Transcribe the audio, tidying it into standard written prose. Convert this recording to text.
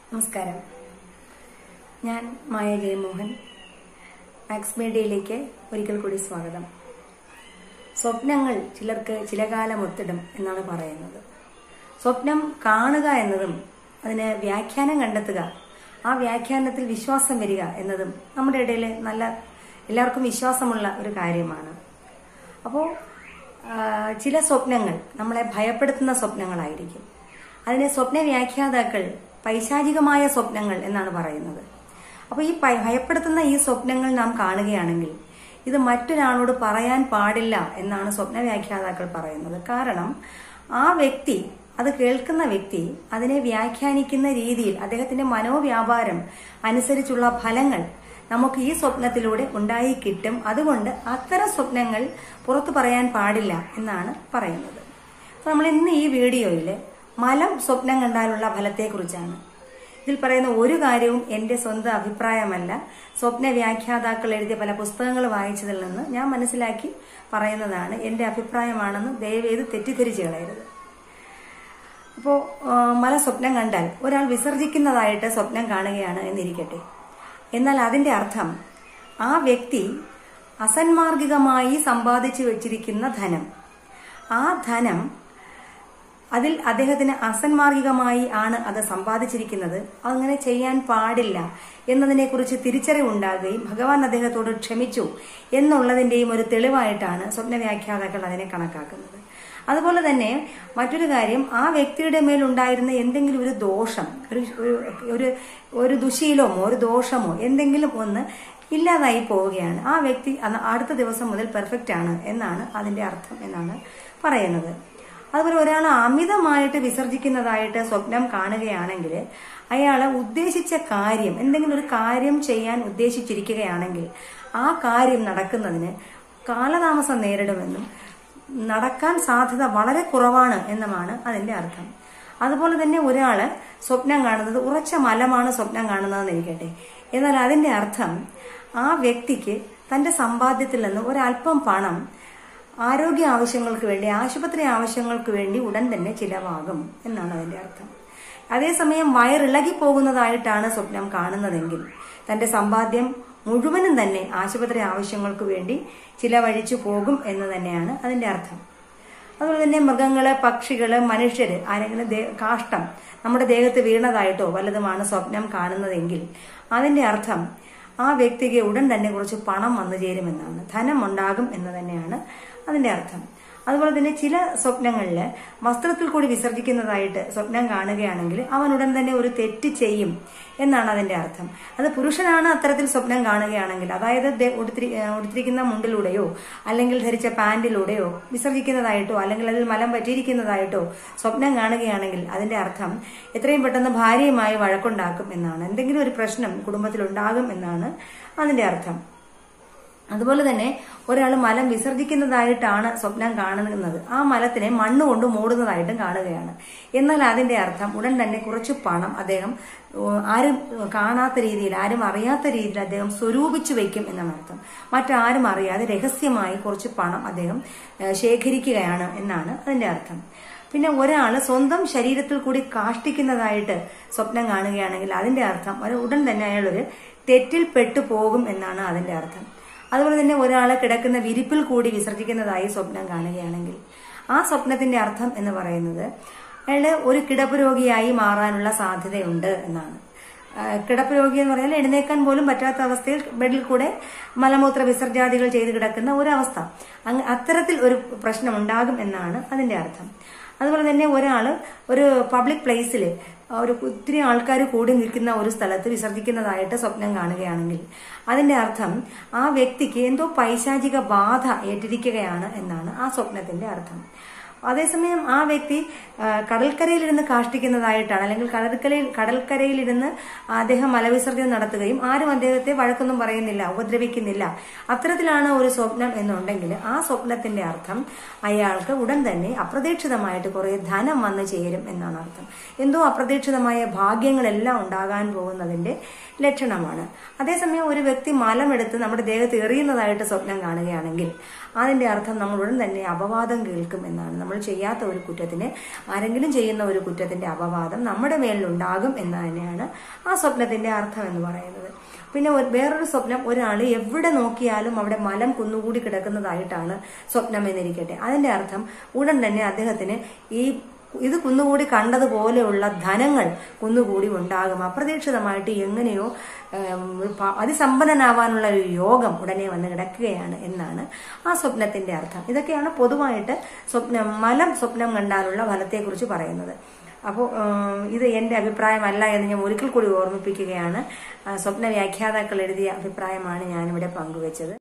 നമസ്കാരം. ഞാൻ മായ ജയമോഹൻ. മാക്സ് മീഡിയയിലേക്ക് ഒരിക്കൽ കൂടി സ്വാഗതം. സ്വപ്നങ്ങൾ ചിലർക്ക് ചില കാലം ഒത്തിടും എന്നാണ് പറയുന്നത്. സ്വപ്നം കാണുക എന്നതും അതിന് വ്യാഖ്യാനം കണ്ടെത്തുക, ആ വ്യാഖ്യാനത്തിൽ വിശ്വാസം വരിക എന്നതും നമ്മുടെ ഇടയിൽ എല്ലാവർക്കും വിശ്വാസമുള്ള ഒരു കാര്യമാണ്. അപ്പോൾ ചില സ്വപ്നങ്ങൾ നമ്മളെ ഭയപ്പെടുത്തുന്ന സ്വപ്നങ്ങളായിരിക്കും. അതിനെ സ്വപ്ന വ്യാഖ്യാതാക്കൾ പൈശാചികമായ സ്വപ്നങ്ങൾ എന്നാണ് പറയുന്നത്. അപ്പോൾ ഈ ഭയപ്പെടുത്തുന്ന ഈ സ്വപ്നങ്ങൾ നാം കാണുകയാണെങ്കിൽ ഇത് മറ്റൊരാളോട് പറയാൻ പാടില്ല എന്നാണ് സ്വപ്ന വ്യാഖ്യാതാക്കൾ പറയുന്നത്. കാരണം ആ വ്യക്തി, അത് കേൾക്കുന്ന വ്യക്തി അതിനെ വ്യാഖ്യാനിക്കുന്ന രീതിയിൽ അദ്ദേഹത്തിന്റെ മനോവ്യാപാരം അനുസരിച്ചുള്ള ഫലങ്ങൾ നമുക്ക് ഈ സ്വപ്നത്തിലൂടെ ഉണ്ടായി കിട്ടും. അതുകൊണ്ട് അത്തരം സ്വപ്നങ്ങൾ പുറത്തു പറയാൻ പാടില്ല എന്നാണ് പറയുന്നത്. അപ്പൊ നമ്മൾ ഇന്ന് ഈ വീഡിയോയിൽ മലം സ്വപ്നം കണ്ടാലുള്ള ഫലത്തെക്കുറിച്ചാണ്. ഇതിൽ പറയുന്ന ഒരു കാര്യവും എന്റെ സ്വന്തം അഭിപ്രായമല്ല, സ്വപ്ന വ്യാഖ്യാതാക്കൾ എഴുതിയ പല പുസ്തകങ്ങൾ വായിച്ചതിൽ നിന്ന് ഞാൻ മനസ്സിലാക്കി പറയുന്നതാണ്. എന്റെ അഭിപ്രായമാണെന്ന് ദയവേത് തെറ്റിദ്ധരിച്ചു കളയരുത്. അപ്പോൾ മല സ്വപ്നം കണ്ടാൽ ഒരാൾ വിസർജിക്കുന്നതായിട്ട് സ്വപ്നം കാണുകയാണ് എന്നിരിക്കട്ടെ. എന്നാൽ അതിന്റെ അർത്ഥം ആ വ്യക്തി അസന്മാർഗികമായി സമ്പാദിച്ചു വെച്ചിരിക്കുന്ന ധനം, ആ ധനം അതിൽ അദ്ദേഹത്തിന് അസന്മാർഗികമായി ആണ് അത് സമ്പാദിച്ചിരിക്കുന്നത്, അങ്ങനെ ചെയ്യാൻ പാടില്ല എന്നതിനെക്കുറിച്ച് തിരിച്ചറിവുണ്ടാകുകയും ഭഗവാൻ അദ്ദേഹത്തോട് ക്ഷമിച്ചു എന്നുള്ളതിന്റെയും ഒരു തെളിവായിട്ടാണ് സ്വപ്ന വ്യാഖ്യാതാക്കൾ അതിനെ കണക്കാക്കുന്നത്. അതുപോലെ തന്നെ മറ്റൊരു കാര്യം, ആ വ്യക്തിയുടെ മേലുണ്ടായിരുന്ന എന്തെങ്കിലും ഒരു ദോഷം, ഒരു ദുശീലമോ ഒരു ദോഷമോ എന്തെങ്കിലും ഒന്ന് ഇല്ലാതായി പോവുകയാണ്. ആ വ്യക്തി അടുത്ത ദിവസം മുതൽ പെർഫെക്റ്റ് ആണ് എന്നാണ് അതിന്റെ അർത്ഥം എന്നാണ് പറയുന്നത്. അതുപോലെ ഒരാൾ അമിതമായിട്ട് വിസർജിക്കുന്നതായിട്ട് സ്വപ്നം കാണുകയാണെങ്കിൽ അയാൾ ഉദ്ദേശിച്ച കാര്യം, എന്തെങ്കിലും ഒരു കാര്യം ചെയ്യാൻ ഉദ്ദേശിച്ചിരിക്കുകയാണെങ്കിൽ ആ കാര്യം നടക്കുന്നതിന് കാലതാമസം നേരിടുമെന്നും നടക്കാൻ സാധ്യത വളരെ കുറവാണ് എന്നുമാണ് അതിന്റെ അർത്ഥം. അതുപോലെ തന്നെ ഒരാള് സ്വപ്നം കാണുന്നത് ഉറച്ച മലമാണ് സ്വപ്നം കാണുന്നതെന്ന് ഇരിക്കട്ടെ. എന്നാൽ അതിന്റെ അർത്ഥം ആ വ്യക്തിക്ക് തന്റെ സമ്പാദ്യത്തിൽ നിന്ന് ഒരല്പം പണം ആരോഗ്യ ആവശ്യങ്ങൾക്ക് വേണ്ടി, ആശുപത്രി ആവശ്യങ്ങൾക്ക് വേണ്ടി ഉടൻ തന്നെ ചിലവാകും എന്നാണ് അതിന്റെ അർത്ഥം. അതേസമയം വയറിളകി പോകുന്നതായിട്ടാണ് സ്വപ്നം കാണുന്നതെങ്കിൽ തന്റെ സമ്പാദ്യം മുഴുവനും തന്നെ ആശുപത്രി ആവശ്യങ്ങൾക്ക് വേണ്ടി ചിലവഴിച്ചു പോകും എന്ന് തന്നെയാണ് അതിന്റെ അർത്ഥം. അതുപോലെ തന്നെ മൃഗങ്ങള്, പക്ഷികള്, മനുഷ്യര് ആരെങ്കിലും കാഷ്ടം നമ്മുടെ ദേഹത്ത് വീണതായിട്ടോ വല്ലതുമാണ് സ്വപ്നം കാണുന്നതെങ്കിൽ അതിന്റെ അർത്ഥം ആ വ്യക്തിക്ക് ഉടൻ തന്നെ കുറച്ച് പണം വന്നു ചേരുമെന്നാണ്, ധനം ഉണ്ടാകും എന്ന് തന്നെയാണ് അതിന്റെ അർത്ഥം. അതുപോലെ തന്നെ ചില സ്വപ്നങ്ങളില് വസ്ത്രത്തിൽ കൂടി വിസർജിക്കുന്നതായിട്ട് സ്വപ്നം കാണുകയാണെങ്കിൽ അവൻ ഉടൻ തന്നെ ഒരു തെറ്റ് ചെയ്യും എന്നാണ് അതിന്റെ അർത്ഥം. അത് പുരുഷനാണ് അത്തരത്തിൽ സ്വപ്നം കാണുകയാണെങ്കിൽ, അതായത് ഉടുത്തിരിക്കുന്ന മുണ്ടിലൂടെയോ അല്ലെങ്കിൽ ധരിച്ച പാന്റിലൂടെയോ വിസർജിക്കുന്നതായിട്ടോ അല്ലെങ്കിൽ അതിൽ മലം പറ്റിയിരിക്കുന്നതായിട്ടോ സ്വപ്നം കാണുകയാണെങ്കിൽ അതിന്റെ അർത്ഥം എത്രയും പെട്ടെന്ന് ഭാര്യയുമായി വഴക്കുണ്ടാക്കും എന്നാണ്, എന്തെങ്കിലും ഒരു പ്രശ്നം കുടുംബത്തിലുണ്ടാകും എന്നാണ് അതിന്റെ അർത്ഥം. അതുപോലെ തന്നെ ഒരാൾ മലം വിസർജിക്കുന്നതായിട്ടാണ് സ്വപ്നം കാണുന്നത്, ആ മലത്തിനെ മണ്ണുകൊണ്ട് മൂടുന്നതായിട്ടും കാണുകയാണ്. എന്നാൽ അതിന്റെ അർത്ഥം ഉടൻ തന്നെ കുറച്ച് പണം അദ്ദേഹം ആരും കാണാത്ത രീതിയിൽ, ആരും അറിയാത്ത രീതിയിൽ അദ്ദേഹം സ്വരൂപിച്ചു വയ്ക്കും എന്നാണ് അർത്ഥം. മറ്റാരും അറിയാതെ രഹസ്യമായി കുറച്ച് പണം അദ്ദേഹം ശേഖരിക്കുകയാണ് എന്നാണ് അതിന്റെ അർത്ഥം. പിന്നെ ഒരാള് സ്വന്തം ശരീരത്തിൽ കൂടി കാഷ്ടിക്കുന്നതായിട്ട് സ്വപ്നം കാണുകയാണെങ്കിൽ അതിന്റെ അർത്ഥം ഉടൻ തന്നെ അയാളൊരു തെറ്റിൽ പെട്ടു പോകും എന്നാണ് അതിന്റെ അർത്ഥം. അതുപോലെ തന്നെ ഒരാളെ കിടക്കുന്ന വിരിപ്പിൽ കൂടി വിസർജിക്കുന്നതായി സ്വപ്നം കാണുകയാണെങ്കിൽ ആ സ്വപ്നത്തിന്റെ അർത്ഥം എന്ന് പറയുന്നത് അയാള് ഒരു കിടപ്പ് രോഗിയായി മാറാനുള്ള സാധ്യതയുണ്ട് എന്നാണ്. കിടപ്പ് രോഗി എന്ന് പറഞ്ഞാൽ എഴുന്നേക്കാൻ പോലും പറ്റാത്ത അവസ്ഥയിൽ ബെഡിൽ കൂടെ മലമൂത്ര വിസർജാദികൾ ചെയ്ത് കിടക്കുന്ന ഒരവസ്ഥ, അത്തരത്തിൽ ഒരു പ്രശ്നം ഉണ്ടാകും എന്നാണ് അതിന്റെ അർത്ഥം. അതുപോലെ തന്നെ ഒരാള് ഒരു പബ്ലിക് പ്ലേസിൽ ഒത്തിരി ആൾക്കാർ കൂടി നിൽക്കുന്ന ഒരു സ്ഥലത്ത് വിസർജിക്കുന്നതായിട്ട് സ്വപ്നം കാണുകയാണെങ്കിൽ അതിന്റെ അർത്ഥം ആ വ്യക്തിക്ക് എന്തോ പൈശാചിക ബാധ ഏറ്റിരിക്കുകയാണ് എന്നാണ് ആ സ്വപ്നത്തിന്റെ അർത്ഥം. അതേസമയം ആ വ്യക്തി കടൽക്കരയിലിരുന്ന് കാഷ്ടിക്കുന്നതായിട്ടാണ്, അല്ലെങ്കിൽ കടൽക്കരയിലിരുന്ന് അദ്ദേഹം മലവിസർജനം നടത്തുകയും ആരും അദ്ദേഹത്തെ വഴക്കൊന്നും പറയുന്നില്ല, ഉപദ്രവിക്കുന്നില്ല, അത്തരത്തിലാണ് ഒരു സ്വപ്നം എന്നുണ്ടെങ്കിൽ ആ സ്വപ്നത്തിന്റെ അർത്ഥം അയാൾക്ക് ഉടൻ തന്നെ അപ്രതീക്ഷിതമായിട്ട് കുറെ ധനം വന്നു ചേരും എന്നാണ് അർത്ഥം. എന്തോ അപ്രതീക്ഷിതമായ ഭാഗ്യങ്ങളെല്ലാം ഉണ്ടാകാൻ പോകുന്നതിന്റെ ലക്ഷണമാണ്. അതേസമയം ഒരു വ്യക്തി മലമെടുത്ത് നമ്മുടെ ദേഹത്ത് എറിയുന്നതായിട്ട് സ്വപ്നം കാണുകയാണെങ്കിൽ അതിന്റെ അർത്ഥം നമ്മൾ ഉടൻ തന്നെ അപവാദം കേൾക്കും എന്നാണ്. നമ്മൾ ചെയ്യാത്ത ഒരു കുറ്റത്തിന്, ആരെങ്കിലും ചെയ്യുന്ന ഒരു കുറ്റത്തിന്റെ അപവാദം നമ്മുടെ മേലിലുണ്ടാകും എന്ന് തന്നെയാണ് ആ സ്വപ്നത്തിന്റെ അർത്ഥം എന്ന് പറയുന്നത്. പിന്നെ വേറൊരു സ്വപ്നം, ഒരാൾ എവിടെ നോക്കിയാലും അവിടെ മലം കുന്നുകൂടി കിടക്കുന്നതായിട്ടാണ് സ്വപ്നം എന്നിരിക്കട്ടെ. അതിന്റെ അർത്ഥം ഉടൻ തന്നെ അദ്ദേഹത്തിന് ഇത് കുന്നുകൂടി കണ്ടതുപോലെയുള്ള ധനങ്ങൾ കുന്നുകൂടി ഉണ്ടാകും. അപ്രതീക്ഷിതമായിട്ട് എങ്ങനെയോ അതിസമ്പന്നനാവാനുള്ള ഒരു യോഗം ഉടനെ വന്ന് കിടക്കുകയാണ് എന്നാണ് ആ സ്വപ്നത്തിന്റെ അർത്ഥം. ഇതൊക്കെയാണ് പൊതുവായിട്ട് മലം സ്വപ്നം കണ്ടാലുള്ള ഫലത്തെക്കുറിച്ച് പറയുന്നത്. അപ്പോൾ ഇത് എൻ്റെ അഭിപ്രായമല്ല എന്ന് ഞാൻ ഒരിക്കൽ കൂടി ഓർമ്മിപ്പിക്കുകയാണ്. സ്വപ്ന വ്യാഖ്യാതാക്കൾ എഴുതിയ അഭിപ്രായമാണ് ഞാനിവിടെ പങ്കുവെച്ചത്.